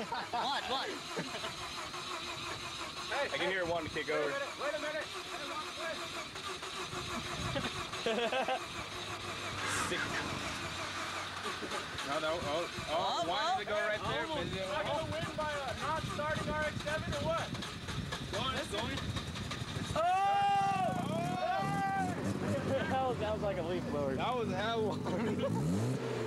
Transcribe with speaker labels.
Speaker 1: What?
Speaker 2: Hey, I can hear one kick over.
Speaker 3: Wait a minute.
Speaker 2: No. Wanted to go right there.
Speaker 3: Am I going to win by not starting RX-7 or what?
Speaker 2: It's going.
Speaker 1: That was like a leaf blower.
Speaker 2: That was hell.